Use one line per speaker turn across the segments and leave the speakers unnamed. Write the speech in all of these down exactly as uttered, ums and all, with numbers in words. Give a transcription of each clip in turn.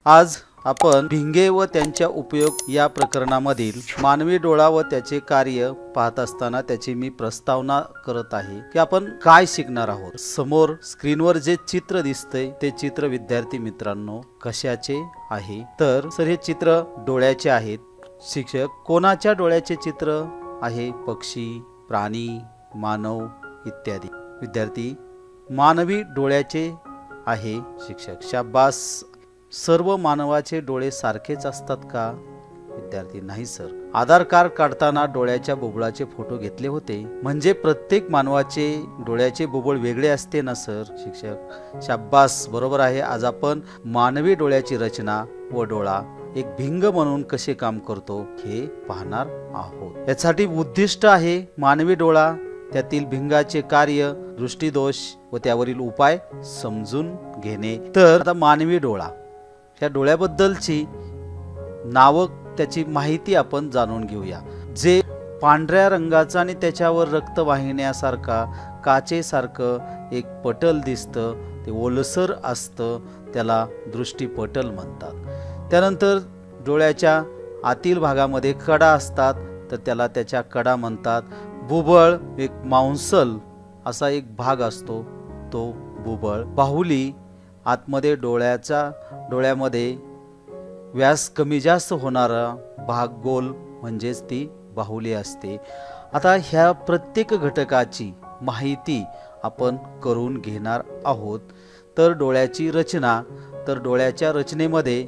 आज आपण भिंगे व त्यांच्या उपयोग या प्रकरणामधील मानवी डोळा व त्याचे कार्य पाहत असताना त्याची मी प्रस्तावना करत आहे की आपण काय शिकणार आहोत। समोर स्क्रीनवर जे चित्र दिसतंय ते चित्र विद्यार्थी मित्रांनो कशाचे आहे तर सर हे चित्र डोळ्याचे आहेत। शिक्षक कोणाच्या डोळ्याचे चित्र आहे? पक्षी, प्राणी, मानव इत्यादी। विद्यार्थी मानवी डोळ्याचे आहे। शिक्षक शाबास। सर्व मानवाचे डोळे सारखेच असतात का? विद्यार्थी नाही सर। आधार कार्ड काढताना डोळ्याच्या बुबुळाचे फोटो घेतले होते म्हणजे प्रत्येक मानवाचे डोळ्याचे बुबुळ वेगळे असते ना सर? शिक्षक शाबास बरोबर आहे। आज आपण मानवी डोळ्याची रचना व डोळा एक भिंग म्हणून कसे काम करतो हे पाहणार आहोत। यासाठी उद्दिष्ट आहे मानवी डोळा, त्यातील भिंगाचे कार्य, दृष्टिदोष व त्यावरील उपाय समजून घेणे। तर आता मानवी डोळा या डोळ्याबद्दलची नाव त्याची माहिती आपण जाणून घेऊया। जे पांढऱ्या रंगाचा आणि त्याच्यावर रक्त वाहिन्यासारखा काचेसारखं एक पटल दिसतं, ते ओलसर असतं, त्याला दृष्टिपटल म्हणतात। त्यानंतर डोळ्याच्या आतील भागामध्ये कडा असतात तर त्याला त्याच्या कडा म्हणतात। बुबळ एक मांसल असा एक भाग असतो तो बुबळ। बाहुली आतमध्ये डोळ्याचा डोळ्यामध्ये व्यास कमी जास्त होणारा भाग गोल म्हणजेच ती बाहुली असते। आता ह्या प्रत्येक घटकाची माहिती आपण करून घेणार आहोत। तर डोळ्याची रचना, तर डोळ्याच्या रचनेमध्ये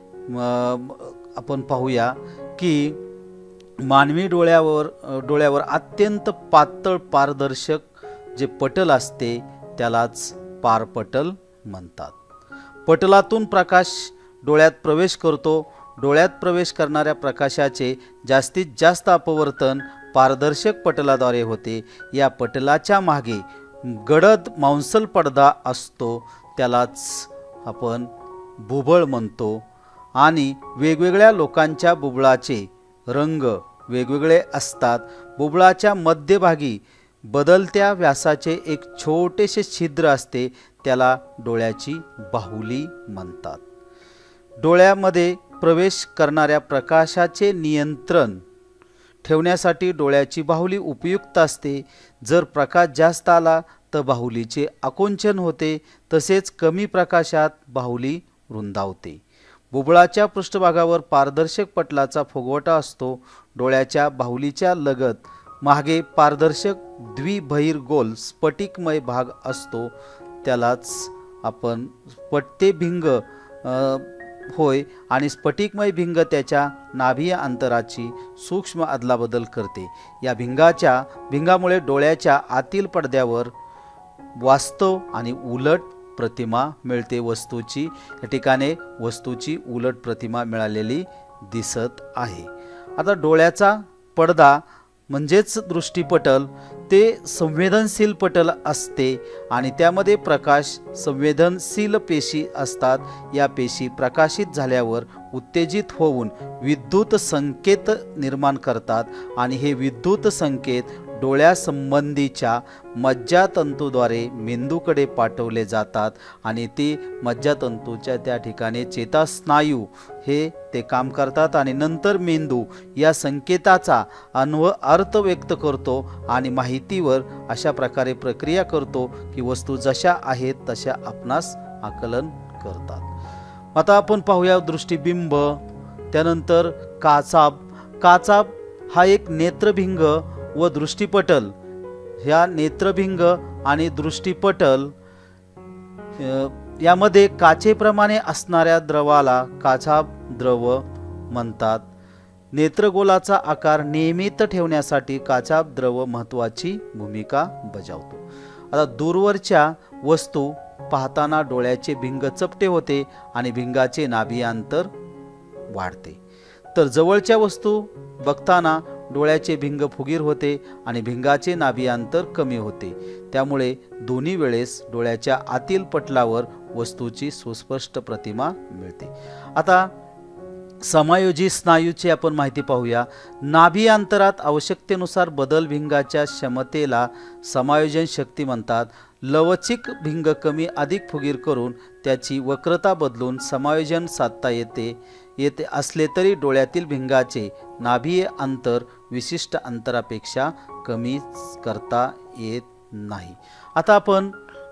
आपण पाहूया की मानवी डोळ्यावर डोळ्यावर अत्यंत पातळ पारदर्शक जे पटल असते त्यालाच पारपटल म्हणतात। पटलातून प्रकाश डोळ्यात प्रवेश करतो। डोळ्यात प्रवेश करणाऱ्या प्रकाशाचे जास्तीत जास्त अपवर्तन पारदर्शक पटलाद्वारे होते। या पटलाच्या मागे गडद मांसल पडदा असतो त्यालाच आपण बुबुळ म्हणतो। आणि वेगवेगळ्या लोकांच्या बुबुळाचे रंग वेगवेगळे असतात। बुबुळाच्या मध्यभागी बदलत्या व्यासाचे एक छोटेसे छिद्र असते त्याला डोळ्याची बाहुली म्हणतात। डोळ्यामध्ये प्रवेश करणाऱ्या प्रकाशाचे नियंत्रण ठेवण्यासाठी डोळ्याची बाहुली उपयुक्त असते। जर प्रकाश जास्त आला तर बाहुलीचे आकुंचन होते, तसेच कमी प्रकाशात बाहुली रुंदावते। बुबुळाच्या पृष्ठभागावर पारदर्शक पटलाचा फुगवटा असतो। डोळ्याच्या बाहुलीच्या लगत मागे पारदर्शक द्विबहिर्गोल स्फटिकमय भाग असतो त्यालाच आपण स्फटिक भिंग होय। आणि स्फटिकमय भिंग त्याच्या नाभीय अंतराची सूक्ष्म अदलाबदल करते। या भिंगाच्या भिंगामुळे डोळ्याच्या आतील पडद्यावर वास्तव आणि उलट प्रतिमा मिळते। वस्तूची या ठिकाणी वस्तूची उलट प्रतिमा मिळालेली दिसत आहे। आता डोळ्याचा पडदा म्हणजेच दृष्टिपटल ते संवेदनशील पटल असते आणि त्यामध्ये प्रकाश संवेदनशील पेशी असतात। या पेशी प्रकाशित झाल्यावर उत्तेजित होऊन विद्युत संकेत निर्माण करतात आणि हे विद्युत संकेत डोळ्यासंबंधीच्या मज्जातंतूद्वारे मेंदूकडे पाठवले जातात आणि ते मज्जातंतूच्या त्या ठिकाणी चेतास्नायू हे ते काम करतात आणि नंतर मेंदू या संकेताचा अन्व अर्थ व्यक्त करतो आणि माहितीवर अशा प्रकारे प्रक्रिया करतो की वस्तू जशा आहेत तशा आपणास आकलन करतात। आता आपण पाहूया दृष्टिबिंब, त्यानंतर काचाब। काचाब हा एक नेत्रभिंग व दृष्टिपटल, ह्या नेत्रभिंग आणि दृष्टिपटल यामध्ये काचेप्रमाणे असणाऱ्या द्रवाला काचाब द्रव म्हणतात। नेत्रगोलाचा आकार नियमित ठेवण्यासाठी काचाब द्रव महत्त्वाची भूमिका बजावतो। आता दूरवरच्या वस्तू पाहताना डोळ्याचे भिंग चपटे होते आणि भिंगाचे नाभी अंतर वाढते, तर जवळच्या वस्तू बघताना डोळ्याचे भिंग फुगीर होते आणि भिंगाचे नाभी अंतर कमी होते। त्यामुळे दोन्ही वेळेस डोळ्याच्या आतील पटलावर वस्तूची सुस्पष्ट प्रतिमा मिळते। आता समायोजी स्नायूची आपण माहिती पाहूया। नाभी अंतरात आवश्यकतेनुसार बदल भिंगाच्या क्षमतेला समायोजन शक्ती म्हणतात। लवचिक भिंग कमी अधिक फुगीर करून त्याची वक्रता बदलून समायोजन साधता येते येते असले तरी डोळ्यातील भिंगाचे नाभीय अंतर विशिष्ट अंतरापेक्षा कमी करता येत नाही। आता आपण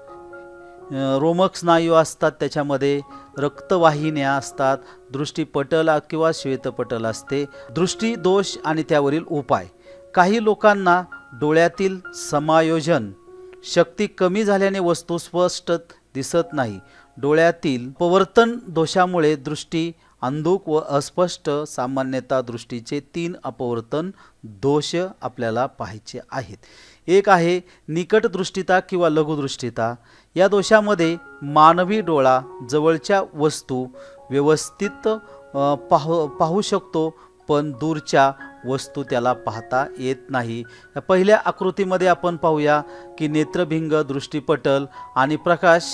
रोमक स्नायू असतात, त्याच्यामध्ये रक्तवाहिन्या असतात, दृष्टीपटल किंवा श्वेतपटल असते। दृष्टी दोष आणि त्यावरील उपाय। काही लोकांना डोळ्यातील समायोजन शक्ती कमी झाल्याने वस्तू स्पष्ट दिसत नाही। डोळ्यातील अपवर्तन दोषामुळे दृष्टी अंधुक व अस्पष्ट। सामान्यतः दृष्टीचे तीन अपवर्तन दोष आपल्याला पाहायचे आहेत। एक आहे निकटदृष्टिता किंवा लघुदृष्टिता। या दोषामध्ये मानवी डोळा जवळच्या वस्तू व्यवस्थित पाहू पाहू शकतो, पण दूरच्या वस्तू त्याला पाहता येत नाही। पहिल्या आकृतीमध्ये आपण पाहूया की नेत्रभिंग, दृष्टीपटल आणि प्रकाश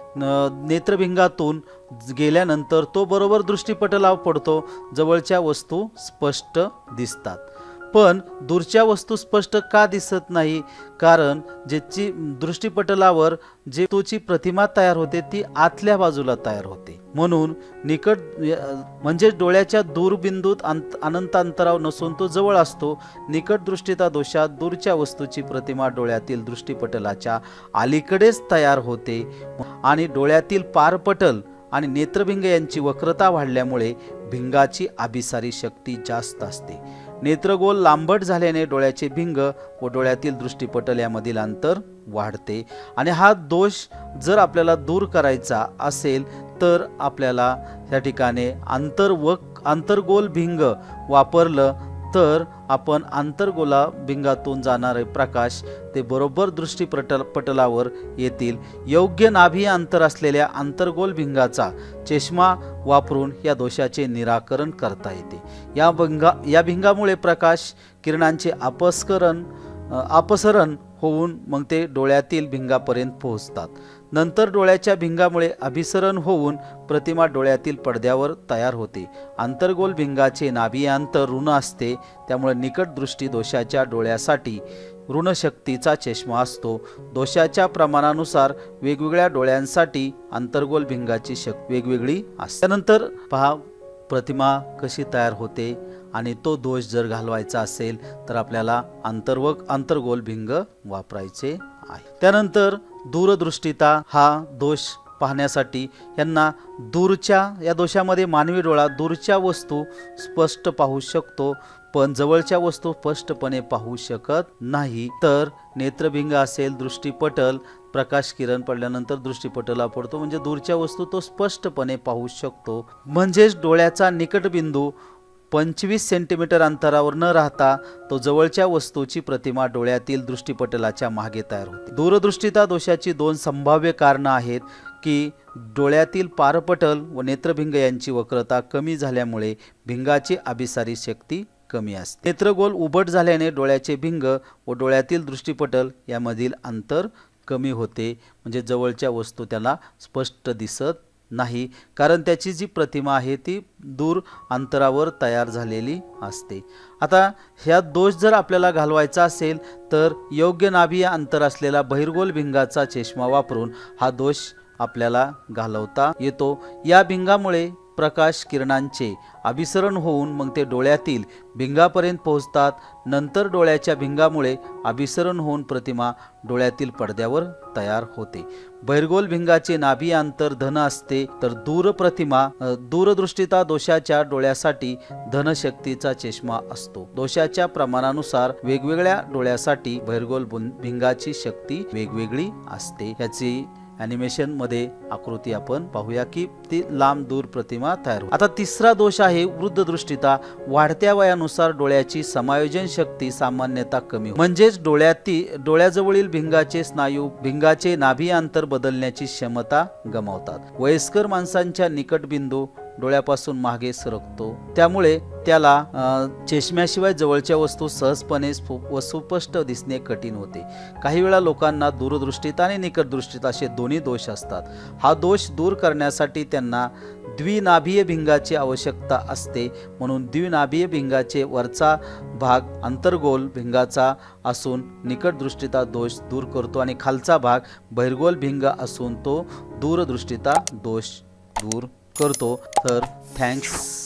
नेत्रभिंगातून गेल्यानंतर तो बरोबर दृष्टीपटलावर पडतो, जवळच्या वस्तू स्पष्ट दिसतात। पण दूरच्या वस्तू स्पष्ट का दिसत नाही? कारण ज्याची दृष्टीपटलावर जे वस्तूची प्रतिमा तयार होते ती आतल्या बाजूला तयार होते, म्हणून निकट म्हणजे डोळ्याच्या दूरबिंदूत अनंत अंतरावर नसून तो जवळ असतो। निकट दृष्टिता दोषात दूरच्या वस्तूची प्रतिमा डोळ्यातील दृष्टीपटलाच्या अलीकडेच तयार होते आणि डोळ्यातील पारपटल आणि नेत्रभिंग यांची वक्रता वाढल्यामुळे भिंगाची अभिसारी शक्ती जास्त असते। नेत्रगोल लांबट झाल्याने डोळ्याचे भिंग व डोळ्यातील दृष्टीपटल यामधील अंतर वाढते आणि हा दोष जर आपल्याला दूर करायचा असेल तर आपल्याला या ठिकाणी अंतर व अंतर्गोल भिंग वापरलं तर आपण अंतर्गोला भिंगातून जाणारे प्रकाश ते बरोबर दृष्टीपटल पटलावर येतील। योग्य नाभी अंतर असलेल्या अंतर्गोल भिंगाचा चष्मा वापरून या दोषाचे निराकरण करता येते। या भिंगा या भिंगामुळे प्रकाश किरणांचे अपस्करण अपसरण होऊन मग ते डोळ्यातील भिंगापर्यंत पोहोचतात। नंतर डोळ्याच्या भिंगामुळे अभिसरण होऊन प्रतिमा डोळ्यातील पडद्यावर तयार होते। अंतर्गोल भिंगाचे नाभीय अंतर ऋण असते, त्यामुळे निकट दृष्टी दोषाच्या डोळ्यासाठी ऋण शक्तीचा चष्मा असतो। दोषाच्या प्रमाणानुसार वेगवेगळ्या डोळ्यांसाठी अंतर्गोल भिंगाची शक्ती वेगवेगळी असते। त्यानंतर पहा प्रतिमा कशी तयार होते आणि तो दोष जर घालवायचा असेल तर आपल्याला अंतर्व अंतर्गोल भिंग वापरायचे आहे। त्यानंतर दूरदृष्टिता हा दोष पाहण्यासाठी यांना दूरच्या या दोषामध्ये मानवी डोळा दूरच्या वस्तू स्पष्ट पाहू शकतो, पण जवळच्या वस्तू स्पष्टपणे पाहू शकत नाही। तर नेत्रभिंग असेल, दृष्टीपटल प्रकाश किरण पडल्यानंतर दृष्टीपटला पडतो, म्हणजे दूरच्या वस्तू तो स्पष्टपणे पाहू शकतो। म्हणजेच डोळ्याचा निकटबिंदू पंचवीस सेंटीमीटर अंतरावर न राहता तो जवळच्या वस्तूची प्रतिमा डोळ्यातील दृष्टीपटलाच्या मागे तयार होते। दूरदृष्टिता दोषाची दोन संभाव्य कारणं आहेत की डोळ्यातील पारपटल व नेत्रभिंग यांची वक्रता कमी झाल्यामुळे भिंगाची अभिसारी शक्ती कमी असते। नेत्रगोल उभट झाल्याने डोळ्याचे भिंग व डोळ्यातील दृष्टीपटल यामधील अंतर कमी होते, म्हणजे जवळच्या वस्तू त्याला स्पष्ट दिसत नाही, कारण त्याची जी प्रतिमा आहे ती दूर अंतरावर तयार झालेली असते। आता ह्या दोष जर आपल्याला घालवायचा असेल तर योग्य नाभीय अंतर असलेला बहिर्गोल भिंगाचा चष्मा वापरून हा दोष आपल्याला घालवता येतो। या भिंगामुळे प्रकाश किरणांचे अभिसरण होऊन मग ते डोळ्यातील भिंगापर्यंत पोहोचतात। नंतर डोळ्याच्या भिंगामुळे अभिसरण होऊन प्रतिमा डोळ्यातील पडद्यावर तयार होते। बहिर्गोल भिंगाचे नाभीय अंतर धन असते, तर दूर प्रतिमा दूरदृष्टिता दोषाच्या डोळ्यासाठी धनशक्तीचा चष्मा असतो। दोषाच्या प्रमाणानुसार वेगवेगळ्या डोळ्यासाठी बहिर्गोल भिंगाची शक्ती वेगवेगळी असते। याची ॲनिमेशन मध्ये आकृती आपण पाहूया की ती लांब दूर प्रतिमा तयार होते। आता तिसरा दोष आहे वृद्ध दृष्टिता। वाढत्या वयानुसार डोळ्याची समायोजन शक्ती सामान्यतः कमी, म्हणजेच डोळ्यातील डोळ्याजवळील भिंगाचे स्नायू भिंगाचे नाभीय अंतर बदलण्याची क्षमता गमावतात। वयस्कर माणसांच्या निकट बिंदू डोळ्यापासून मागे सरकतो, त्यामुळे त्याला चष्म्याशिवाय जवळच्या वस्तू सहजपणे व सुस्पष्ट दिसणे कठीण होते। काही वेळा लोकांना दूरदृष्टिता आणि निकटदृष्टिता असे दोन्ही दोष असतात। हा दोष दूर करण्यासाठी त्यांना द्विनाभीय भिंगाची आवश्यकता असते, म्हणून द्विनाभीय भिंगाचे वरचा भाग अंतर्गोल भिंगाचा असून निकटदृष्टिता दोष दूर करतो आणि खालचा भाग बहिर्गोल भिंग असून तो दूरदृष्टिता दोष दूर करतो। तर थँक्स।